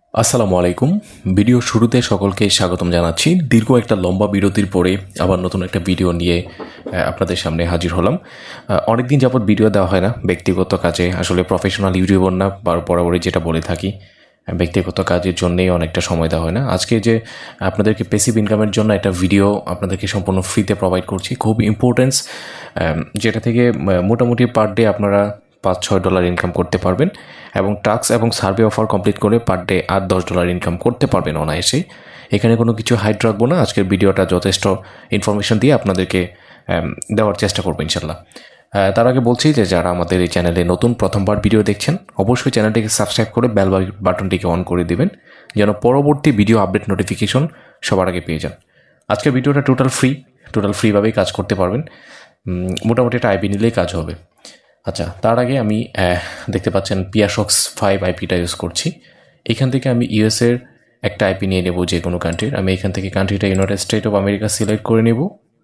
আসসালামু আলাইকুম। ভিডিও শুরুতে সকলকে স্বাগতম জানাচ্ছি। দীর্ঘ একটা লম্বা বিরতির পরে আবার নতুন একটা ভিডিও নিয়ে আপনাদের সামনে হাজির হলাম। অনেকদিন যাবত ভিডিও দেওয়া হয় না, ব্যক্তিগত কাজে। আসলে প্রফেশনাল ইউটিউবার না, বরাবরই যেটা বলে থাকি, ব্যক্তিগত কাজের জন্যেই অনেকটা সময় দেওয়া হয় না। আজকে যে আপনাদেরকে প্যাসিভ ইনকামের জন্য একটা ভিডিও আপনাদেরকে সম্পূর্ণ ফ্রিতে প্রোভাইড করছি, খুব ইম্পর্টেন্স, যেটা থেকে মোটামুটি পার ডে আপনারা $5-6 ইনকাম করতে পারবেন এবং টাস্ক এবং সার্ভে অফার কমপ্লিট করে পার ডে $8-10 ইনকাম করতে পারবেন অনায়াসে। এখানে কোনো কিছু হাইড রাখবো না। আজকের ভিডিওটা যথেষ্ট ইনফরমেশন দিয়ে আপনাদেরকে দেওয়ার চেষ্টা করবো ইনশাল্লাহ। তার আগে বলছি যে যারা আমাদের এই চ্যানেলে নতুন প্রথমবার ভিডিও দেখছেন, অবশ্যই চ্যানেলটিকে সাবস্ক্রাইব করে বেল বাটনটিকে অন করে দিবেন, যেন পরবর্তী ভিডিও আপডেট নোটিফিকেশন সবার আগে পেয়ে যান। আজকের ভিডিওটা টোটাল ফ্রিভাবেই কাজ করতে পারবেন। মোটামুটি একটা আইপি নিলেই কাজ হবে। আচ্ছা, তার আগে আমি দেখতে পাচ্ছেন পিয়াশক্স 5 আইপিটা ইউজ করছি। এখান থেকে আমি ইউএসের একটা আইপি নিয়ে নেব, যে কোনো কান্ট্রির। আমি এখান থেকে কান্ট্রিটা United State of America select করে নেব।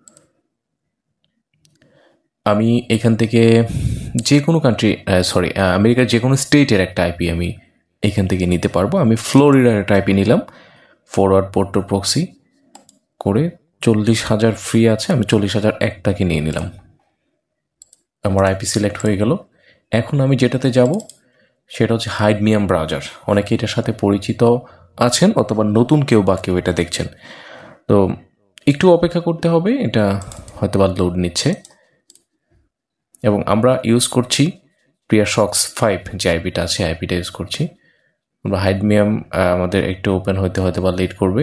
আমি এখান থেকে যে কোনো আমেরিকার যে কোনো স্টেটের একটা আইপি আমি এখান থেকে নিতে পারবো। আমি ফ্লোরিডার একটা আইপি নিলাম, ফরওয়ার্ড পোর্ট টু প্রক্সি করে 40,000 ফ্রি আছে, আমি 40,000 একটাকে নিয়ে নিলাম। আমার আইপি সিলেক্ট হয়ে গেল। এখন আমি যেটাতে যাব সেটা হচ্ছে হাইডমিয়াম ব্রাউজার। অনেকে এটার সাথে পরিচিত আছেন, অথবা নতুন কেউ এটা দেখছেন। তো একটু অপেক্ষা করতে হবে, এটা হয়তো বা লোড নিচ্ছে। এবং আমরা ইউজ করছি পিয়াশক্স 5 যে আইপিটা আছে, আইপিটা ইউজ করছি আমরা। হাইডমিয়াম আমাদের একটু ওপেন হয়তো বা লেট করবে।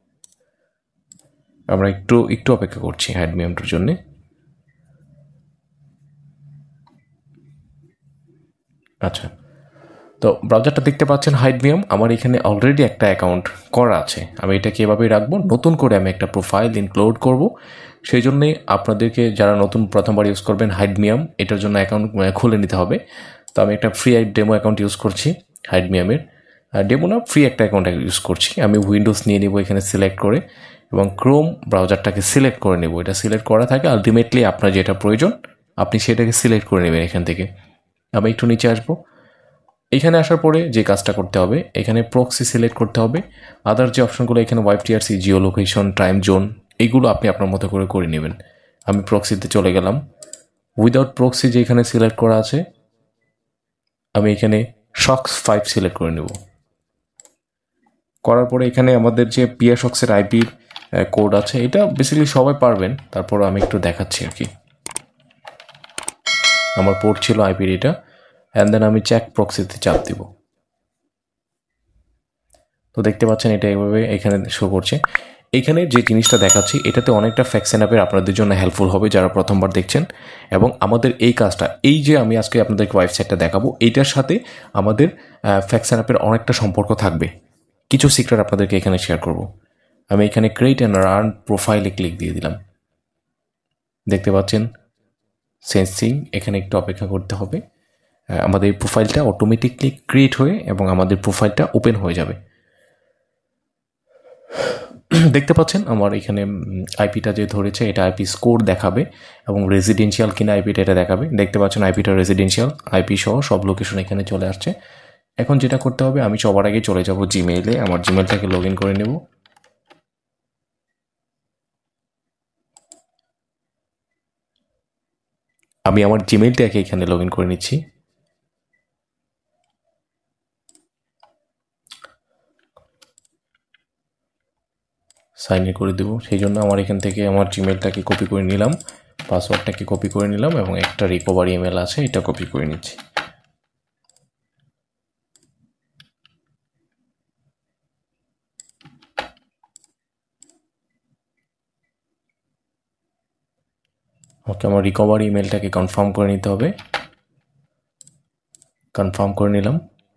আমরা একটু অপেক্ষা করছি হাইডমিয়ামটার জন্যে। আচ্ছা, তো ব্রাউজারটা দেখতে পাচ্ছেন হাইডমিয়াম। আমার এখানে অলরেডি একটা অ্যাকাউন্ট করা আছে। আমি এটাকে এভাবেই রাখবো। নতুন করে আমি একটা প্রোফাইল ইনক্লুড করব। সেই জন্যে আপনাদেরকে, যারা প্রথমবার ইউজ করবেন হাইডমিয়াম, এটার জন্য অ্যাকাউন্ট খুলে নিতে হবে। তো আমি একটা ফ্রি ডেমো অ্যাকাউন্ট ইউজ করছি হাইডমিয়ামের। ডেমো না, ফ্রি একটা অ্যাকাউন্ট ইউজ করছি। আমি উইন্ডোজ নিয়ে নেব এখানে সিলেক্ট করে, এবং ক্রোম ব্রাউজারটাকে সিলেক্ট করে নেব। এটা সিলেক্ট করা থাকে, আলটিমেটলি আপনার যেটা প্রয়োজন আপনি সেটাকে সিলেক্ট করে নেবেন এখান থেকে। আমি একটু নিচে আসবো। এখানে আসার পরে যে কাজটা করতে হবে, এখানে প্রক্সি সিলেক্ট করতে হবে। আদার যে অপশনগুলো এখানে ওয়াইপটিআরসি, জিও লোকেশন, টাইম জোন, এইগুলো আপনি আপনার মতো করে নেবেন। আমি প্রক্সিতে চলে গেলাম। উইদাউট প্রক্সি যে এখানে সিলেক্ট করা আছে, আমি এখানে শক্স 5 সিলেক্ট করে নেব। করার পরে এখানে আমাদের যে পিয়াশক্সের আইপির কোড আছে, এটা বেসিক্যালি সবাই পারবেন, তারপর আমি একটু দেখাচ্ছি আর কি। আমার পোর্ট ছিল আইপির এটা, অ্যান্ড দেন আমি চেক প্রক্সিতে চাপ দিব। তো দেখতে পাচ্ছেন এটা এইভাবে এখানে শো করছে। এইখানে যে জিনিসটা দেখাচ্ছি, এটাতে অনেকটা ফ্যাকশন অ্যাপের আপনাদের জন্য হেল্পফুল হবে যারা প্রথমবার দেখছেন। এবং আমাদের এই কাজটা, এই যে আমি আজকে আপনাদেরকে ওয়েবসাইটটা দেখাবো, এইটার সাথে আমাদের ফ্যাকশন অ্যাপের অনেকটা সম্পর্ক থাকবে। কিছু সিক্রেট আপনাদেরকে এখানে শেয়ার করব। আমি এখানে ক্রিয়েট অ্যান্ড রান প্রোফাইলে ক্লিক দিয়ে দিলাম। দেখতে পাচ্ছেন সেন্সিং, এখানে একটু অপেক্ষা করতে হবে। আমাদের প্রোফাইলটা অটোমেটিকলি ক্রিয়েট হয়ে এবং আমাদের প্রোফাইলটা ওপেন হয়ে যাবে। দেখতে পাচ্ছেন আমার এখানে আইপিটা যে ধরেছে, এটা আইপি স্কোর দেখাবে এবং রেসিডেন্সিয়াল কিনা আইপিটা এটা দেখাবে। দেখতে পাচ্ছেন আইপিটা রেসিডেন্সিয়াল, আইপি সহ সব লোকেশন এখানে চলে আসছে। এখন যেটা করতে হবে, আমি সবার আগে চলে যাব জিমেইলে। আমার জিমেইলটাকে লগ ইন করে নেব। আমি আমার জিমেইলটাকে এখানে লগ ইন করে নিচ্ছি। সাইন ইন করে দেবো। সেই জন্য আমার এখান থেকে আমার জিমেইলটাকে কপি করে নিলাম, পাসওয়ার্ডটাকে কপি করে নিলাম, এবং একটা রিকভারি ইমেল আছে, এটা কপি করে নিচ্ছি। ওকে, আমার রিকভারি ইমেলটাকে কনফার্ম করে নিতে হবে। কনফার্ম করে নিলাম।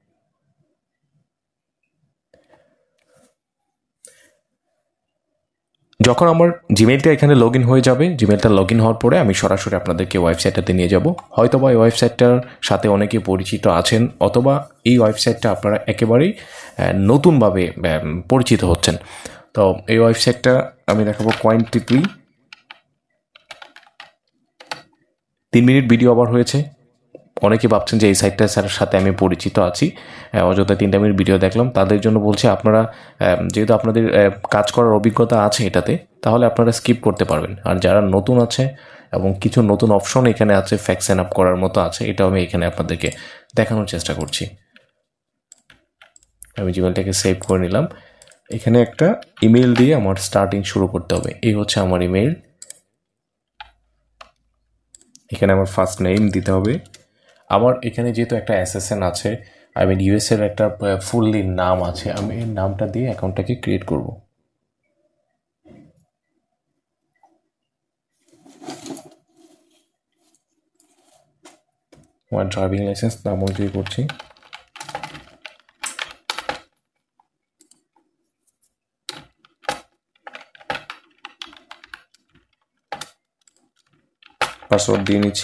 যখন আমার জিমেইলটা এখানে লগ ইন হয়ে যাবে, জিমেইলটা লগ ইন হওয়ার পরে আমি সরাসরি আপনাদেরকে ওয়েবসাইটটাতে নিয়ে যাব। হয়তোবা এই ওয়েবসাইটটার সাথে অনেকে পরিচিত আছেন, অথবা এই ওয়েবসাইটটা আপনারা একেবারেই নতুনভাবে পরিচিত হচ্ছেন। তো এই ওয়েবসাইটটা আমি দেখাবো কোয়েন্টিক্লি। 3 মিনিট ভিডিও আবার হয়েছে, অনেকে ভাবছেন যে এই সাইটটার সাথে আমি পরিচিত আছি, অযথা 3 মিনিট ভিডিও দেখলাম। তাদের জন্য বলছি, আপনারা যেহেতু আপনাদের কাজ করার অভিজ্ঞতা আছে এটাতে, তাহলে আপনারা স্কিপ করতে পারবেন। আর যারা নতুন আছে এবং কিছু নতুন অপশন এখানে আছে, ফ্যাক্স সাইন আপ করার মতো আছে, এটাও আমি এখানে আপনাদেরকে দেখানোর চেষ্টা করছি। আমি জিমেলটাকে সেভ করে নিলাম। এখানে একটা ইমেল দিয়ে আমার স্টার্টিং শুরু করতে হবে। এই হচ্ছে আমার ইমেল। এখানে আমার ফার্স্ট নেম দিতে হবে। আমার এখানে যেহেতু একটা এসএসএন আছে, আই মিন ইউএসএর একটা ফুললি নাম আছে, আমি এই নামটা দিয়ে অ্যাকাউন্টটাকে ক্রিয়েট করব। আমার ড্রাইভিং লাইসেন্স নাম অনুযায়ী করছি। পাসওয়ার্ড দিয়ে নিচ্ছি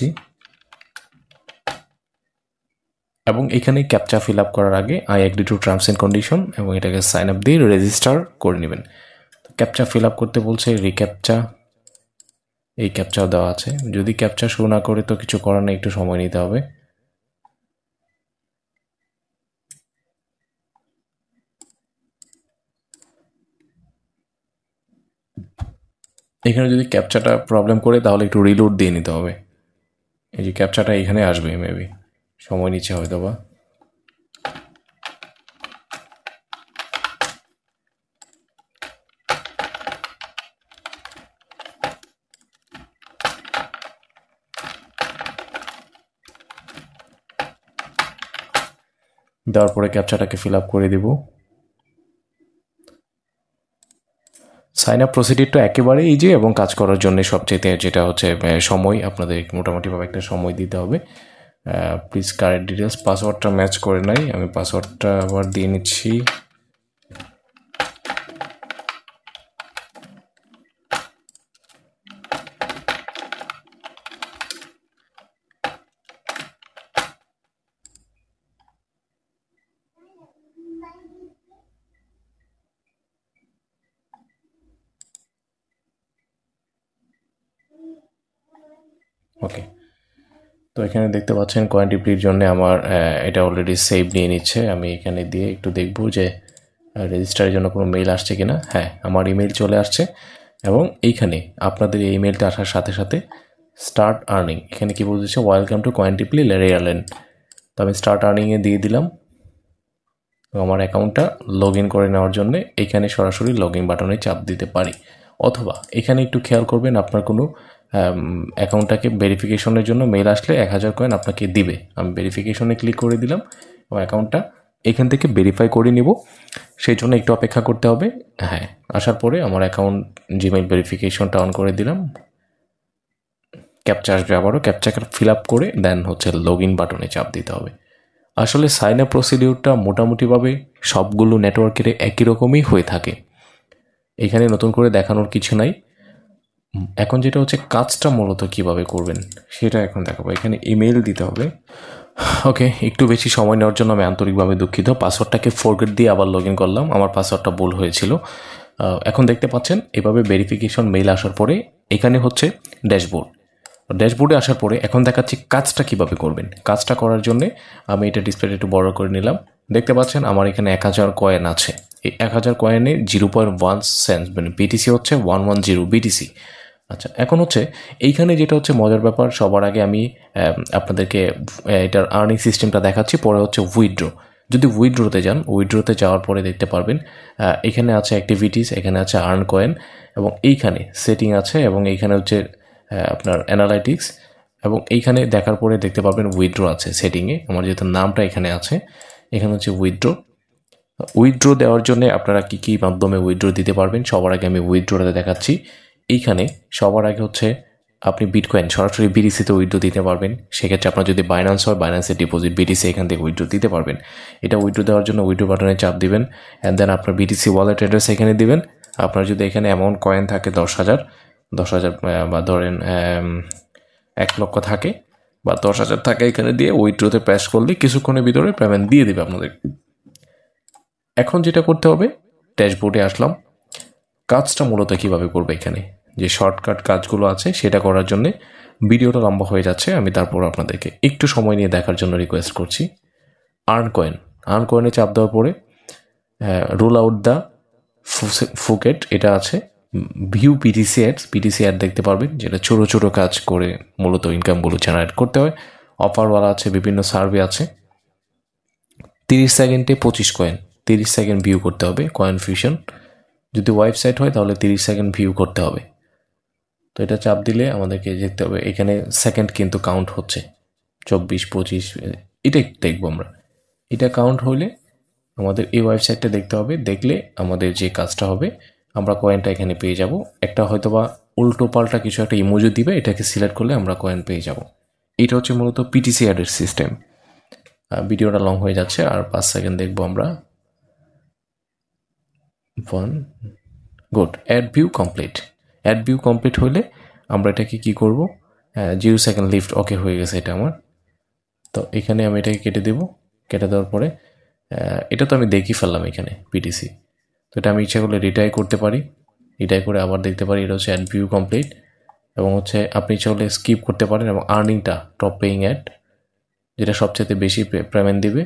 এবং এখানে ক্যাপচা ফিল আপ করার আগে I agree to terms and condition এবং এটাকে সাইন আপ দিয়ে রেজিস্টার করে নেবেন। ক্যাপচা ফিল আপ করতে বলছে, রিক্যাপচা, এই ক্যাপচাও দেওয়া আছে। যদি ক্যাপচা শো না করে তো কিছু করার নেই, একটু সময় নিতে হবে। এখানে যদি ক্যাপচাটা প্রবলেম করে তাহলে একটু রিলোড দিয়ে নিতে হবে। এই যে ক্যাপচাটা এখানে আসবে, মেবি সময় নিচ্ছে হয়তো বা। দেওয়ার পরে ক্যাপচাটাকে ফিল আপ করে দিব। সাইন আপ প্রসিডিউরটা একেবারে ইজি এবং কাজ করার জন্য সবচেয়ে যেটা হচ্ছে সময়, আপনাদের মোটামুটিভাবে একটা সময় দিতে হবে। প্লিজ কারেন্ট ডিটেলস, পাসওয়ার্ডটা ম্যাচ করে নাই, আমি পাসওয়ার্ডটা আবার দিয়ে নিচ্ছি। ওকে, তো এখানে দেখতে পাচ্ছেন কয়েন রিপ্লির জন্য আমার এটা অলরেডি সেভ নিয়ে নিচ্ছে। আমি এখানে দিয়ে একটু দেখব যে রেজিস্টারের জন্য কোনো মেইল আসছে কিনা। হ্যাঁ, আমার ইমেল চলে আসছে এবং এইখানে আপনাদের এই ইমেলটা আসার সাথে সাথে স্টার্ট আর্নিং, এখানে কি বলছে, welcome to coin reply rareland. তো আমি স্টার্ট আর্নিংয়ে দিয়ে দিলাম। আমার অ্যাকাউন্টটা লগ ইন করে নেওয়ার জন্য এখানে সরাসরি লগ ইন বাটনে চাপ দিতে পারি, অথবা এখানে একটু খেয়াল করবেন আপনার কোনো অ্যাকাউন্টটাকে ভেরিফিকেশনের জন্য মেল আসলে 1000 কয়েন আপনাকে দিবে। আমি ভেরিফিকেশনে ক্লিক করে দিলাম এবং অ্যাকাউন্টটা এখান থেকে ভেরিফাই করে নিব, সেই জন্য একটু অপেক্ষা করতে হবে। হ্যাঁ, আসার পরে আমার অ্যাকাউন্ট জিমেইল ভেরিফিকেশনটা অন করে দিলাম। ক্যাপচা আসবে, আবারও ক্যাপচাকে ফিল আপ করে দেন হচ্ছে লগ ইন বাটনে চাপ দিতে হবে। আসলে সাইন আপ প্রসিডিউরটা মোটামুটিভাবে সবগুলো নেটওয়ার্কের একই রকমই হয়ে থাকে, এখানে নতুন করে দেখানোর কিছু নাই। এখন যেটা হচ্ছে কাজটা মূলত কিভাবে করবেন সেটা এখন দেখাবো। এখানে ইমেল দিতে হবে। ওকে, একটু বেশি সময় নেওয়ার জন্য আমি আন্তরিকভাবে দুঃখিত। পাসওয়ার্ডটাকে ফরগেট দিয়ে আবার লগ ইন করলাম, আমার পাসওয়ার্ডটা ভুল হয়েছিল। এখন দেখতে পাচ্ছেন এভাবে ভেরিফিকেশন মেইল আসার পরে এখানে হচ্ছে ড্যাশবোর্ড। ড্যাশবোর্ডে আসার পরে এখন দেখাচ্ছি কাজটা কিভাবে করবেন। কাজটা করার জন্য আমি এটা ডিসপ্লেটা একটু বড় করে নিলাম। দেখতে পাচ্ছেন আমার এখানে 1000 কয়েন আছে। এই 1000 কয়েনে 0.1 সেন্ট মানে বিটিসি হচ্ছে 110 বিটিসি। আচ্ছা, এখন হচ্ছে এইখানে যেটা হচ্ছে মজার ব্যাপার, সবার আগে আমি আপনাদেরকে এটার আর্নিং সিস্টেমটা দেখাচ্ছি, পরে হচ্ছে উইথড্র। যদি উইথড্রোতে যান, উইথড্রোতে যাওয়ার পরে দেখতে পারবেন এখানে আছে অ্যাক্টিভিটিস, এখানে আছে আর্ন কয়েন এবং এইখানে সেটিং আছে এবং এইখানে হচ্ছে আপনার অ্যানালাইটিক্স এবং এইখানে দেখার পরে দেখতে পাবেন উইথড্র আছে সেটিংয়ে। আমার যেহেতু নামটা এখানে আছে, এখানে হচ্ছে উইথড্র। উইথড্র দেওয়ার জন্য আপনারা কী কী মাধ্যমে উইথড্র দিতে পারবেন সবার আগে আমি উইথড্রটা দেখাচ্ছি। এইখানে সবার আগে হচ্ছে আপনি বিটকয়েন সরাসরি বিটিসিতে উইথড্র দিতে পারবেন। সেক্ষেত্রে আপনার যদি বাইন্যান্স হয়, বাইন্যান্সের ডিপোজিট বিটিসি এখান থেকে উইথড্র দিতে পারবেন। এটা উইথড্র দেওয়ার জন্য উইথড্র বাটনে চাপ দিবেন অ্যান্ড দেন আপনার বিটিসি ওয়ালেট অ্যাড্রেস এখানে দিবেন। আপনার যদি এখানে অ্যামাউন্ট কয়েন থাকে 10,000 বা ধরেন 1 লক্ষ থাকে বা 10,000 থাকে, এখানে দিয়ে উইথড্রোতে প্রেস করলে কিছুক্ষণের ভিতরে পেমেন্ট দিয়ে দেবে আপনাদের। এখন যেটা করতে হবে, ড্যাশবোর্ডে আসলাম। কাজটা মূলত কীভাবে করবে এখানে যে শর্টকাট কাজগুলো আছে সেটা করার জন্যে ভিডিওটা লম্বা হয়ে যাচ্ছে। আমি তারপর আপনাদেরকে একটু সময় নিয়ে দেখার জন্য রিকোয়েস্ট করছি। আর্ন কয়েনে চাপ দেওয়ার পরে রোল আউট দ্য ফুকেট এটা আছে। ভিউ পিটিসি অ্যাড দেখতে পারবেন, যেটা ছোটো ছোটো কাজ করে মূলত ইনকামগুলো জেনারেট করতে হয়। অফারওয়ালা আছে, বিভিন্ন সার্ভে আছে। 30 সেকেন্ডে 25 কয়েন, 30 সেকেন্ড ভিউ করতে হবে। কয়েন ফিউশন যদি ওয়েবসাইট হয় তাহলে 30 সেকেন্ড ভিউ করতে হবে। তো এটা চাপ দিলে আমাদেরকে দেখতে হবে এখানে সেকেন্ড কিন্তু কাউন্ট হচ্ছে, 24, 25, এটাই দেখবো আমরা। এটা কাউন্ট হলে আমাদের এই ওয়েবসাইটটা দেখতে হবে। দেখলে আমাদের যে কাজটা হবে, আমরা কয়েনটা এখানে পেয়ে যাব। একটা হয়তো বা উল্টো পাল্টা কিছু একটা ইমোজি দিবে, এটাকে সিলেক্ট করলে আমরা কয়েন পেয়ে যাব। এটা হচ্ছে মূলত পিটিসি অ্যাডের সিস্টেম। ভিডিওটা লং হয়ে যাচ্ছে, আর 5 সেকেন্ড দেখবো আমরা। গুড, অ্যাড ভিউ কমপ্লিট হলে আমরা এটাকে কি করব, 0 সেকেন্ড লিফট ওকে হয়ে গেছে এটা আমার। তো এখানে আমি এটাকে কেটে দেব। কেটে দেওয়ার পরে এটা তো আমি দেখি ফেললাম এখানে পিটিসি। তো এটা আমি ইচ্ছা করলে রিটাই করতে পারি, রিটাই করে আবার দেখতে পারি। এটা হচ্ছে অ্যাড ভিউ কমপ্লিট, এবং হচ্ছে আপনি ইচ্ছা করলে স্কিপ করতে পারেন। এবং আর্নিংটা টপ পেইং অ্যাড, যেটা সবচেয়ে বেশি পেমেন্ট দিবে।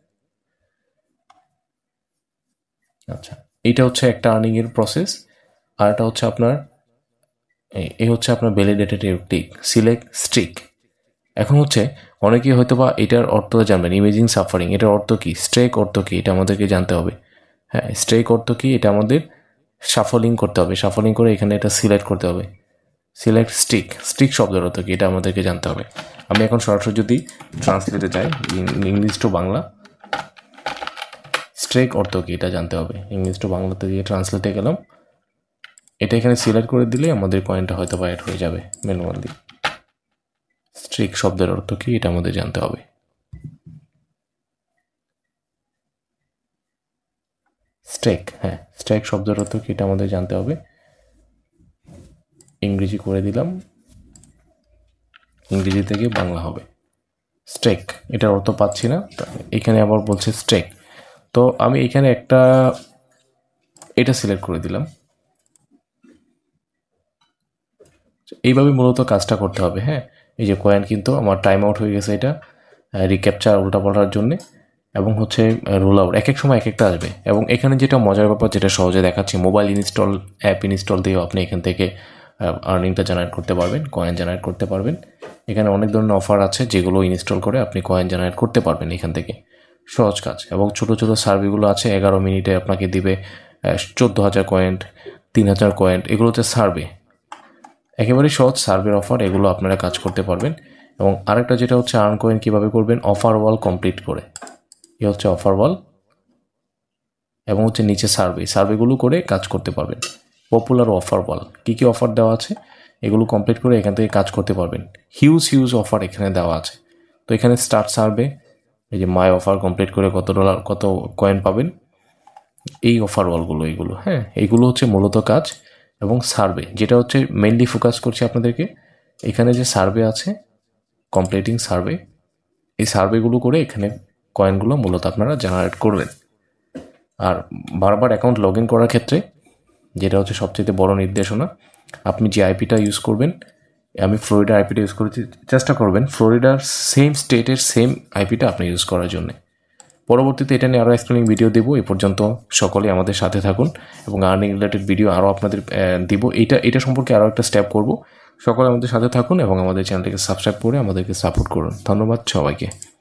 আচ্ছা, এইটা হচ্ছে একটা আর্নিংয়ের প্রসেস। আর এটা হচ্ছে আপনার এই হচ্ছে আপনার ভ্যালিডেটেড টিক সিলেক্ট স্ট্রিক। এখন হচ্ছে অনেকেই হয়তো বা এটার অর্থ জানবেন, ইমেজিং সাফারিং এটার অর্থ কী, স্ট্রেক অর্থ কী, এটা আমাদেরকে জানতে হবে। হ্যাঁ, স্ট্রেক অর্থ কী, এটা আমাদের শাফলিং করতে হবে। শাফলিং করে এখানে এটা সিলেক্ট করতে হবে। সিলেক্ট স্টিক শব্দের অর্থ কী, এটা আমাদেরকে জানতে হবে। আমি এখন সরাসরি যদি ট্রান্সলেটে যাই ইংলিশ টু বাংলা, স্ট্রেক অর্থ কী এটা জানতে হবে। ইংলিশ টু বাংলাতে দিয়ে ট্রান্সলেটে গেলাম, এটা এখানে সিলেক্ট করে দিলে আমাদের কয়েনটা হয়তো বা অ্যাড হয়ে যাবে ম্যানুয়ালি। স্ট্রিক শব্দের অর্থ কী এটা আমাদের জানতে হবে। স্ট্রেক শব্দের অর্থ কী এটা আমাদের জানতে হবে। ইংরেজি করে দিলাম, ইংরেজি থেকে বাংলা হবে স্ট্রেক। এটার অর্থ পাচ্ছি না, এখানে আবার বলছে স্ট্রেক। তো আমি এখানে এটা সিলেক্ট করে দিলাম। এইভাবে মূলত কাজটা করতে হবে। হ্যাঁ, এই যে কয়েন কিন্তু আমার টাইম আউট হয়ে গেছে, এটা রিক্যাপচার উল্টাপাল্টার জন্যে, এবং হচ্ছে রোল আউট এক এক সময় এক একটা আসবে। এবং এখানে যেটা মজার ব্যাপার, যেটা সহজে দেখাচ্ছি, মোবাইল অ্যাপ ইনস্টল দিয়েও আপনি এখান থেকে আর্নিংটা জেনারেট করতে পারবেন, কয়েন জেনারেট করতে পারবেন। এখানে অনেক ধরনের অফার আছে যেগুলো ইনস্টল করে আপনি কয়েন জেনারেট করতে পারবেন এখান থেকে। সহজ কাজ। এবং ছোটো ছোটো সার্ভেগুলো আছে, 11 মিনিটে আপনাকে দিবে 14,000 কয়েন, 3,000 কয়েন। এগুলো হচ্ছে সার্ভে, একেবারে সহজ সার্ভের অফার। এগুলো আপনারা কাজ করতে পারবেন। এবং আরেকটা যেটা হচ্ছে আর্ন কয়েন কীভাবে করবেন, অফার ওয়াল কমপ্লিট করে। এ হচ্ছে অফার ওয়াল, এবং হচ্ছে নিচে সার্ভেগুলো করে কাজ করতে পারবেন। পপুলার অফার ওয়াল, কী কী অফার দেওয়া আছে এগুলো কমপ্লিট করে এখান থেকে কাজ করতে পারবেন। হিউজ অফার এখানে দেওয়া আছে। তো এখানে স্টার্ট সার্ভে, এই যে মাই অফার কমপ্লিট করে কত কয়েন পাবেন, এই অফার ওয়ালগুলো এগুলো। হ্যাঁ, এইগুলো হচ্ছে মূলত কাজ। এবং সার্ভে, যেটা হচ্ছে মেইনলি ফোকাস করছি আপনাদেরকে, এখানে যে সার্ভে আছে, কমপ্লিটিং সার্ভে, এই সার্ভেগুলো করে এখানে কয়েনগুলো মূলত আপনারা জেনারেট করবেন। আর বারবার অ্যাকাউন্ট লগ ইন করার ক্ষেত্রে যেটা হচ্ছে সবচেয়ে বড় নির্দেশনা, আপনি যে আইপিটা ইউজ করবেন, আমি ফ্লোরিডার আইপিটা ইউজ করতে চেষ্টা করবেন, ফ্লোরিডার সেম স্টেটের সেম আইপিটা আপনি ইউজ করার জন্য। পরবর্তীতে এটা নিয়ে আরও এক্সপ্লেনিং ভিডিও দেবো। এ পর্যন্ত সকলে আমাদের সাথে থাকুন, এবং আর্নিং রিলেটেড ভিডিও আরও আপনাদের দিব। এটা সম্পর্কে আরও একটা স্টেপ করব। সকলে আমাদের সাথে থাকুন এবং আমাদের চ্যানেলটিকে সাবস্ক্রাইব করে আমাদেরকে সাপোর্ট করুন। ধন্যবাদ সবাইকে।